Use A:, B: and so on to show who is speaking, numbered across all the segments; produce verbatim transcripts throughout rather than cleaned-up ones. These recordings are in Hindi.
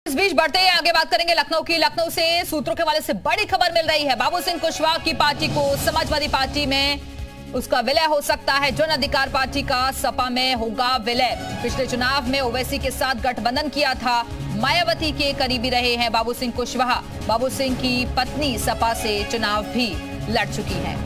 A: इस बीच बढ़ते हैं आगे बात करेंगे लखनऊ की। लखनऊ से सूत्रों के हवाले से बड़ी खबर मिल रही है। बाबू सिंह कुशवाहा की पार्टी को समाजवादी पार्टी में उसका विलय हो सकता है। जन अधिकार पार्टी का सपा में होगा विलय। पिछले चुनाव में ओवैसी के साथ गठबंधन किया था। मायावती के करीबी रहे हैं बाबू सिंह कुशवाहा। बाबू सिंह की पत्नी सपा से चुनाव भी लड़ चुकी है।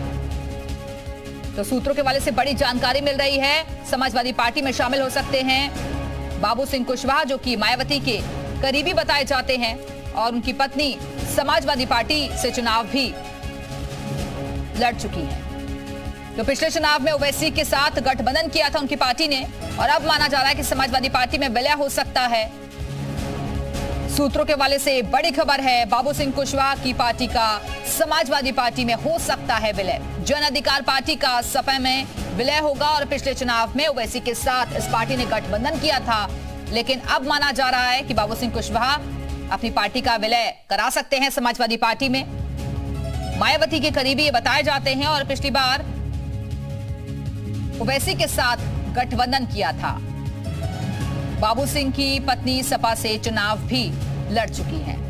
A: तो सूत्रों के हवाले से बड़ी जानकारी मिल रही है। समाजवादी पार्टी में शामिल हो सकते हैं बाबू सिंह कुशवाहा, जो कि मायावती के करीबी बताए जाते हैं, और उनकी पत्नी समाजवादी पार्टी से चुनाव भी लड़ चुकी है। तो पिछले चुनाव में ओवैसी के साथ गठबंधन किया था उनकी पार्टी ने, और अब माना जा रहा है कि समाजवादी पार्टी में विलय हो सकता है। सूत्रों के हवाले से बड़ी खबर है, बाबू सिंह कुशवाहा की पार्टी का समाजवादी पार्टी में हो सकता है विलय। जन अधिकार पार्टी का सपा में विलय होगा, और पिछले चुनाव में ओवैसी के साथ इस पार्टी ने गठबंधन किया था, लेकिन अब माना जा रहा है कि बाबू सिंह कुशवाहा अपनी पार्टी का विलय करा सकते हैं समाजवादी पार्टी में। मायावती के करीबी ये बताए जाते हैं, और पिछली बार ओवैसी के साथ गठबंधन किया था। बाबू सिंह की पत्नी सपा से चुनाव भी लड़ चुकी हैं।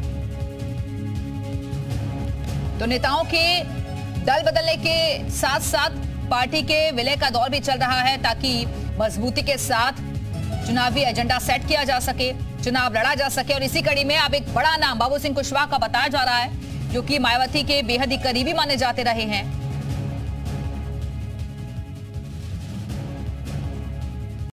A: तो नेताओं के दल बदलने के साथ साथ पार्टी के विलय का दौर भी चल रहा है, ताकि मजबूती के साथ चुनावी एजेंडा सेट किया जा सके, चुनाव लड़ा जा सके। और इसी कड़ी में अब एक बड़ा नाम बाबू सिंह कुशवाहा का बताया जा रहा है, जो कि मायावती के बेहद ही करीबी माने जाते रहे हैं।